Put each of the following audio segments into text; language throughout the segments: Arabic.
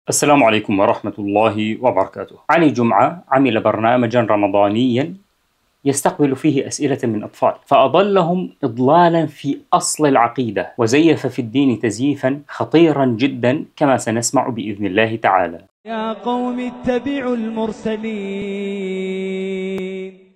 السلام عليكم ورحمة الله وبركاته. علي جمعة عمل برنامجا رمضانيا يستقبل فيه أسئلة من أطفال، فأضلهم إضلالا في أصل العقيدة، وزيف في الدين تزييفا خطيرا جدا كما سنسمع بإذن الله تعالى. يا قوم اتبعوا المرسلين.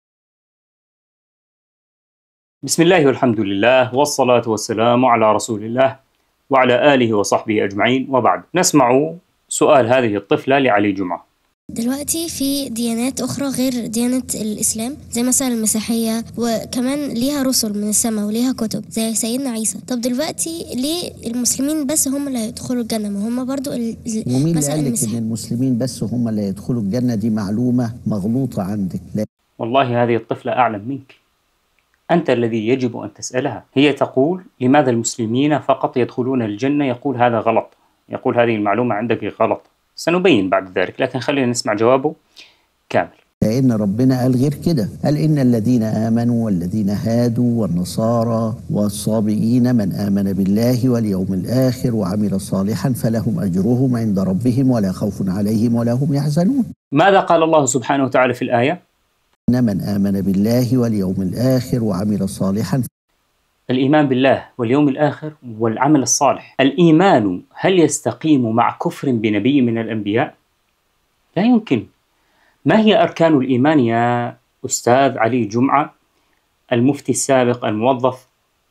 بسم الله والحمد لله والصلاة والسلام على رسول الله وعلى آله وصحبه أجمعين، وبعد. نسمع سؤال هذه الطفلة لعلي جمعة. دلوقتي في ديانات أخرى غير ديانة الإسلام، زي مثلا المسيحية، وكمان ليها رسل من السماء وليها كتب زي سيدنا عيسى. طب دلوقتي ليه المسلمين بس هم اللي هيدخلوا الجنة؟ ما هم برضو ومين اللي قال لك إن المسلمين بس هم اللي هيدخلوا الجنة؟ دي معلومة مغلوطة عندك. لا. والله هذه الطفلة أعلم منك، أنت الذي يجب أن تسألها. هي تقول لماذا المسلمين فقط يدخلون الجنة؟ يقول هذا غلط، يقول هذه المعلومة عندك غلط. سنبين بعد ذلك، لكن خلينا نسمع جوابه كامل. لأن ربنا قال غير كده، قال إن الذين آمنوا والذين هادوا والنصارى والصابئين من آمن بالله واليوم الآخر وعمل صالحا فلهم أجرهم عند ربهم ولا خوف عليهم ولا هم يحزنون. ماذا قال الله سبحانه وتعالى في الآية؟ من آمن بالله واليوم الآخر وعمل صالحا. الإيمان بالله واليوم الآخر والعمل الصالح. الإيمان هل يستقيم مع كفر بنبي من الأنبياء؟ لا يمكن. ما هي أركان الإيمان يا أستاذ علي جمعة المفتي السابق الموظف؟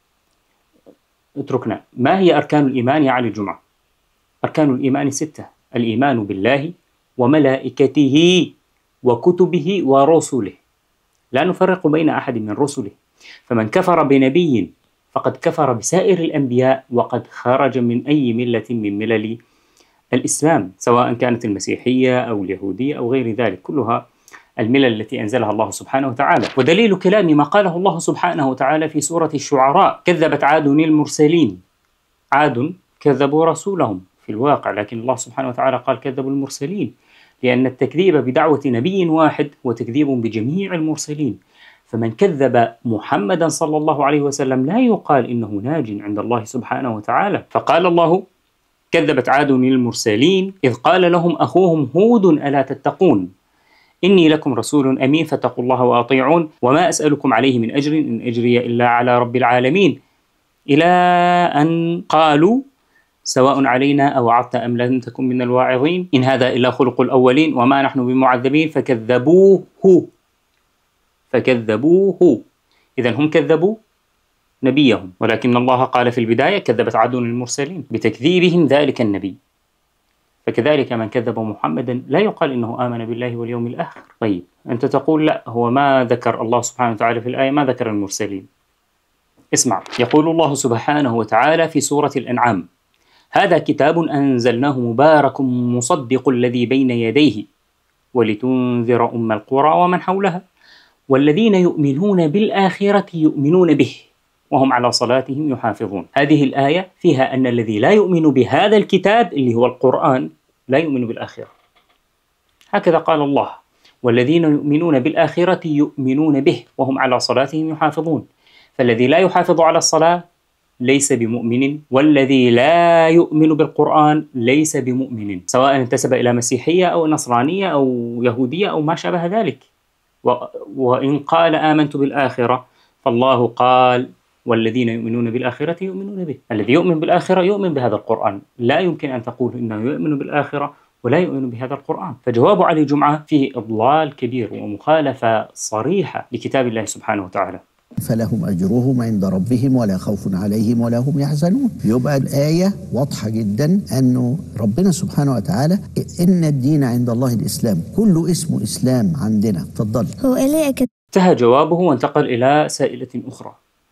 اتركنا. ما هي أركان الإيمان يا علي جمعة؟ أركان الإيمان 6: الإيمان بالله وملائكته وكتبه ورسله، لا نفرق بين أحد من رسله. فمن كفر بنبي فقد كفر بسائر الأنبياء وقد خرج من أي ملة من ملل الإسلام، سواء كانت المسيحية أو اليهودية أو غير ذلك، كلها الملل التي أنزلها الله سبحانه وتعالى. ودليل كلام ما قاله الله سبحانه وتعالى في سورة الشعراء: كذبت عاد المرسلين. عاد كذبوا رسولهم في الواقع، لكن الله سبحانه وتعالى قال كذبوا المرسلين، لأن التكذيب بدعوة نبي واحد هو تكذيب بجميع المرسلين. فمن كذب محمدا صلى الله عليه وسلم لا يقال إنه ناج عند الله سبحانه وتعالى. فقال الله: كذبت عاد المرسلين إذ قال لهم أخوهم هود ألا تتقون إني لكم رسول أمين فاتقوا الله وأطيعون وما أسألكم عليه من أجر إن أجري إلا على رب العالمين، إلى أن قالوا سواء علينا أوعظت أم لم تكن من الواعظين إن هذا إلا خلق الأولين وما نحن بمعذبين فكذبوه. إذن هم كذبوا نبيهم، ولكن الله قال في البداية كذبت عاد المرسلين بتكذيبهم ذلك النبي. فكذلك من كذب محمدا لا يقال إنه آمن بالله واليوم الآخر. طيب أنت تقول لا، هو ما ذكر الله سبحانه وتعالى في الآية، ما ذكر المرسلين. اسمع، يقول الله سبحانه وتعالى في سورة الأنعام: هذا كتاب أنزلناه مبارك مصدق الذي بين يديه ولتنذر أم القرى ومن حولها والذين يؤمنون بالآخرة يؤمنون به وهم على صلاتهم يحافظون. هذه الآية فيها أن الذي لا يؤمن بهذا الكتاب اللي هو القرآن لا يؤمن بالآخرة. هكذا قال الله: والذين يؤمنون بالآخرة يؤمنون به وهم على صلاتهم يحافظون. فالذي لا يحافظ على الصلاة ليس بمؤمن، والذي لا يؤمن بالقرآن ليس بمؤمن، سواء انتسب إلى مسيحية أو نصرانية أو يهودية أو ما شابه ذلك. وإن قال آمنت بالآخرة فالله قال: والذين يؤمنون بالآخرة يؤمنون به. الذي يؤمن بالآخرة يؤمن بهذا القرآن، لا يمكن أن تقول إنه يؤمن بالآخرة ولا يؤمن بهذا القرآن. فجواب علي جمعة فيه إضلال كبير ومخالفة صريحة لكتاب الله سبحانه وتعالى. فلهم أجرهم عند ربهم ولا خوف عليهم ولا هم يحزنون. يبقى الآية واضحة جدا أنه ربنا سبحانه وتعالى إن الدين عند الله الإسلام، كله اسمه إسلام عندنا. تفضل. هو انتهى جوابه وانتقل إلى سائلة أخرى.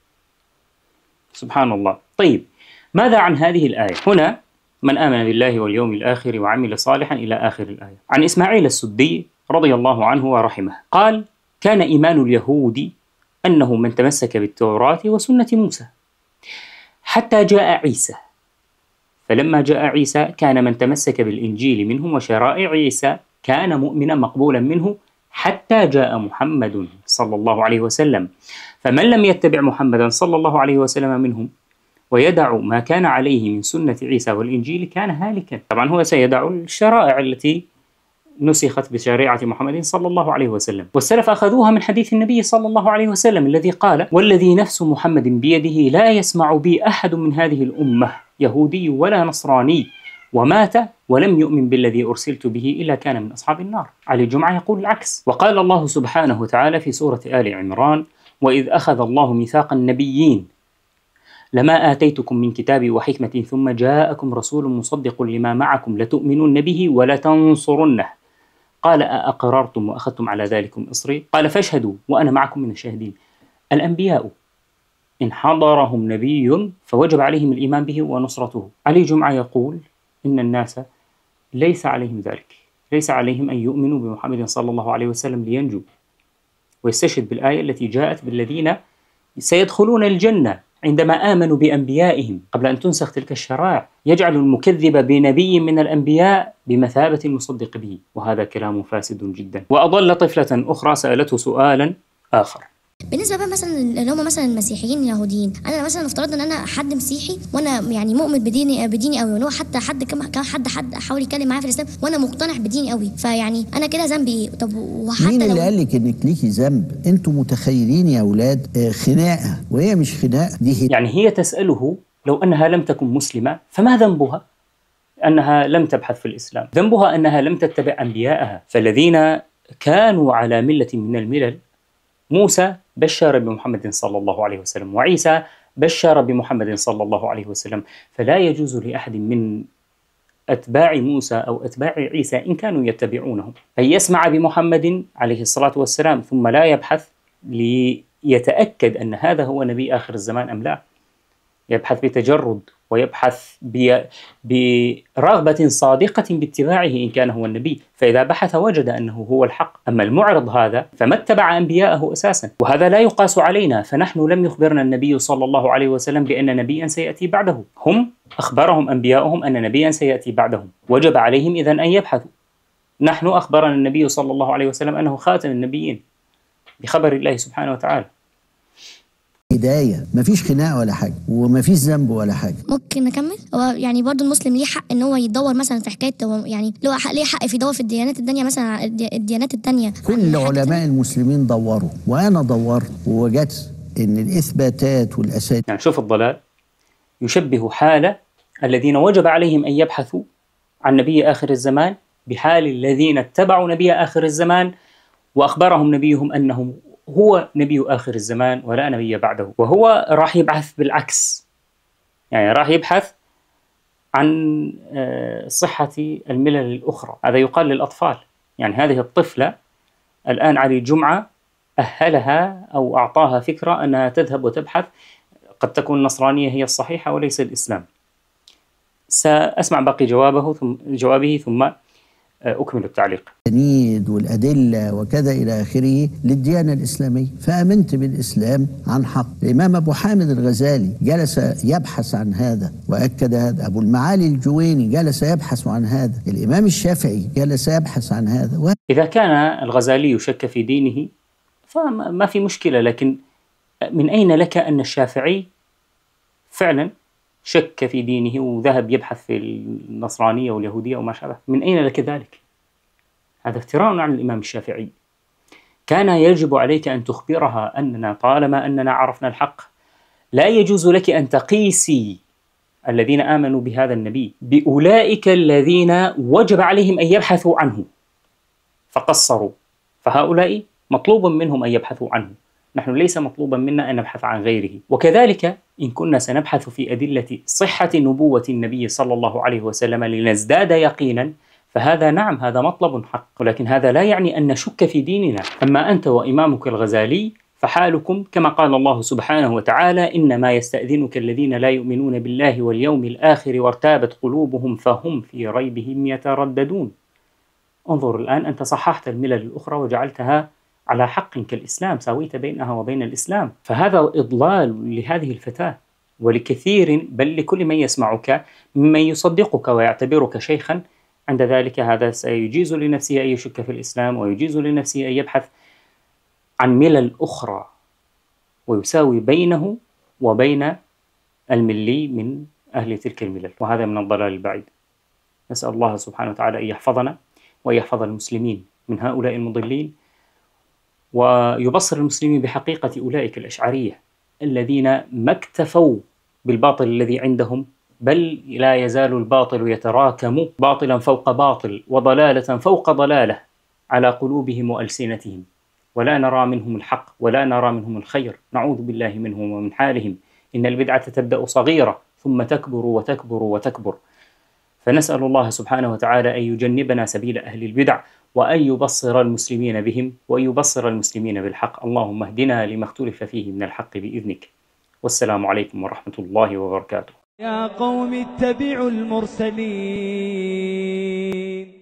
سبحان الله. طيب ماذا عن هذه الآية؟ هنا من آمن بالله واليوم الآخر وعمل صالحا إلى آخر الآية. عن إسماعيل السدي رضي الله عنه ورحمه قال: كان إيمان اليهود أنه من تمسك بالتوراة وسنة موسى حتى جاء عيسى، فلما جاء عيسى كان من تمسك بالإنجيل منهم وشرائع عيسى كان مؤمنا مقبولا منه حتى جاء محمد صلى الله عليه وسلم، فمن لم يتبع محمدا صلى الله عليه وسلم منهم ويدع ما كان عليه من سنة عيسى والإنجيل كان هالكا. طبعا هو سيدع الشرائع التي نسخت بشريعة محمد صلى الله عليه وسلم، والسلف أخذوها من حديث النبي صلى الله عليه وسلم الذي قال: والذي نفس محمد بيده لا يسمع بي أحد من هذه الأمة يهودي ولا نصراني ومات ولم يؤمن بالذي أرسلت به إلا كان من أصحاب النار. علي الجمعة يقول العكس. وقال الله سبحانه وتعالى في سورة آل عمران: وإذ أخذ الله ميثاق النبيين لما آتيتكم من كتاب وحكمة ثم جاءكم رسول مصدق لما معكم لتؤمنن به ولتنصرنه قال أأقررتم وأخذتم على ذلكم إصري قال فاشهدوا وأنا معكم من الشاهدين. الأنبياء إن حضرهم نبي فوجب عليهم الإيمان به ونصرته. علي جمعة يقول إن الناس ليس عليهم ذلك، ليس عليهم أن يؤمنوا بمحمد صلى الله عليه وسلم لينجوا، ويستشهد بالآية التي جاءت بالذين سيدخلون الجنة عندما آمنوا بأنبيائهم قبل أن تنسخ تلك الشرائع، يجعل المكذب بنبي من الأنبياء بمثابة المصدق به، وهذا كلام فاسد جدا. وأضل طفلة أخرى سألته سؤالا آخر. بالنسبه بقى مثلا اللي هم مثلا المسيحيين اليهوديين، انا مثلا افترض ان انا حد مسيحي وانا يعني مؤمن بديني قوي، اللي هو حتى حد كم حد حاول يتكلم معايا في الاسلام وانا مقتنع بديني قوي، فيعني انا كده ذنبي ايه؟ طب وحتى مين اللي لو قال لك انك ليكي ذنب؟ انتوا متخيلين يا اولاد خناقه، وهي مش خناقه، دي يعني هي تسأله لو أنها لم تكن مسلمة فما ذنبها؟ أنها لم تبحث في الإسلام، ذنبها أنها لم تتبع أنبياءها. فالذين كانوا على ملة من الملل، موسى بشر بمحمد صلى الله عليه وسلم، وعيسى بشر بمحمد صلى الله عليه وسلم، فلا يجوز لأحد من أتباع موسى أو أتباع عيسى إن كانوا يتبعونهم أن يسمع بمحمد عليه الصلاة والسلام ثم لا يبحث ليتأكد أن هذا هو نبي آخر الزمان أم لا، يبحث بتجرد ويبحث برغبة صادقة باتباعه إن كان هو النبي، فإذا بحث وجد أنه هو الحق. أما المعرض هذا فما اتبع أنبياءه أساسا، وهذا لا يقاس علينا، فنحن لم يخبرنا النبي صلى الله عليه وسلم بأن نبيا سيأتي بعده، هم أخبرهم أنبياؤهم أن نبيا سيأتي بعدهم، وجب عليهم إذن أن يبحثوا. نحن أخبرنا النبي صلى الله عليه وسلم أنه خاتم النبيين بخبر الله سبحانه وتعالى. هدايه، مفيش خناقه ولا حاجه، ومفيش ذنب ولا حاجه. ممكن نكمل؟ هو يعني برضو المسلم ليه حق ان هو يدور مثلا في حكايه، يعني ليه حق في يدور في الديانات التانية، مثلا الديانات التانية. كل علماء المسلمين دوروا، وانا دورت ووجدت ان الاثباتات والاساتذه. يعني شوف الضلال، يشبه حال الذين وجب عليهم أن يبحثوا عن نبي آخر الزمان بحال الذين اتبعوا نبي آخر الزمان وأخبرهم نبيهم أنه هو نبي آخر الزمان ولا نبي بعده، وهو راح يبحث بالعكس، يعني راح يبحث عن صحة الملل الأخرى. هذا يقال للأطفال، يعني هذه الطفلة الآن علي الجمعة أهلها أو أعطاها فكرة أنها تذهب وتبحث، قد تكون النصرانية هي الصحيحة وليس الإسلام. سأسمع باقي جوابه ثم أكمل التعليق. التنيد والأدلة وكذا إلى آخره للديانة الإسلامية، فآمنت بالإسلام عن حق. الإمام أبو حامد الغزالي جلس يبحث عن هذا وأكد هذا، أبو المعالي الجويني جلس يبحث عن هذا، الإمام الشافعي جلس يبحث عن هذا. إذا كان الغزالي يشك في دينه فما في مشكلة، لكن من أين لك أن الشافعي فعلا شك في دينه وذهب يبحث في النصرانية واليهودية وما شابه؟ من أين لك ذلك؟ هذا افتراء عن الإمام الشافعي. كان يجب عليك أن تخبرها أننا طالما أننا عرفنا الحق لا يجوز لك أن تقيسي الذين آمنوا بهذا النبي بأولئك الذين وجب عليهم أن يبحثوا عنه فقصروا، فهؤلاء مطلوب منهم أن يبحثوا عنه، نحن ليس مطلوبا منا أن نبحث عن غيره. وكذلك إن كنا سنبحث في أدلة صحة نبوة النبي صلى الله عليه وسلم لنزداد يقينا، فهذا نعم، هذا مطلب حق، ولكن هذا لا يعني أن نشك في ديننا. أما أنت وإمامك الغزالي فحالكم كما قال الله سبحانه وتعالى: إنما يستأذنك الذين لا يؤمنون بالله واليوم الآخر وارتابت قلوبهم فهم في ريبهم يترددون. انظر الآن، أنت صححت الملل الأخرى وجعلتها على حق كالإسلام، ساويت بينها وبين الإسلام، فهذا إضلال لهذه الفتاة ولكثير، بل لكل من يسمعك ممن يصدقك ويعتبرك شيخا. عند ذلك هذا سيجيز لنفسه أن يشك في الإسلام، ويجيز لنفسه أن يبحث عن ملل أخرى، ويساوي بينه وبين الملي من أهل تلك الملل، وهذا من الضلال البعيد. نسأل الله سبحانه وتعالى أن يحفظنا وأن يحفظ المسلمين من هؤلاء المضلين، ويبصر المسلمين بحقيقة أولئك الأشعرية الذين ما اكتفوا بالباطل الذي عندهم، بل لا يزال الباطل يتراكم باطلا فوق باطل وضلالة فوق ضلالة على قلوبهم وألسنتهم، ولا نرى منهم الحق ولا نرى منهم الخير، نعوذ بالله منهم ومن حالهم. إن البدعة تبدأ صغيرة ثم تكبر وتكبر وتكبر، فنسأل الله سبحانه وتعالى أن يجنبنا سبيل أهل البدع، وأن يبصر المسلمين بهم، وأن يبصر المسلمين بالحق. اللهم اهدنا لما اختلف فيه من الحق بإذنك. والسلام عليكم ورحمة الله وبركاته. يا قوم اتبعوا المرسلين.